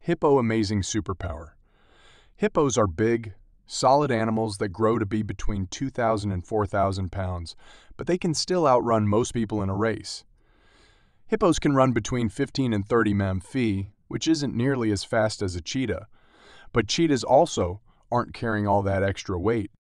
Hippo Amazing superpower. Hippos are big, solid animals that grow to be between 2,000 and 4,000 pounds, but they can still outrun most people in a race. Hippos can run between 15 and 30 mph, which isn't nearly as fast as a cheetah, but cheetahs also aren't carrying all that extra weight.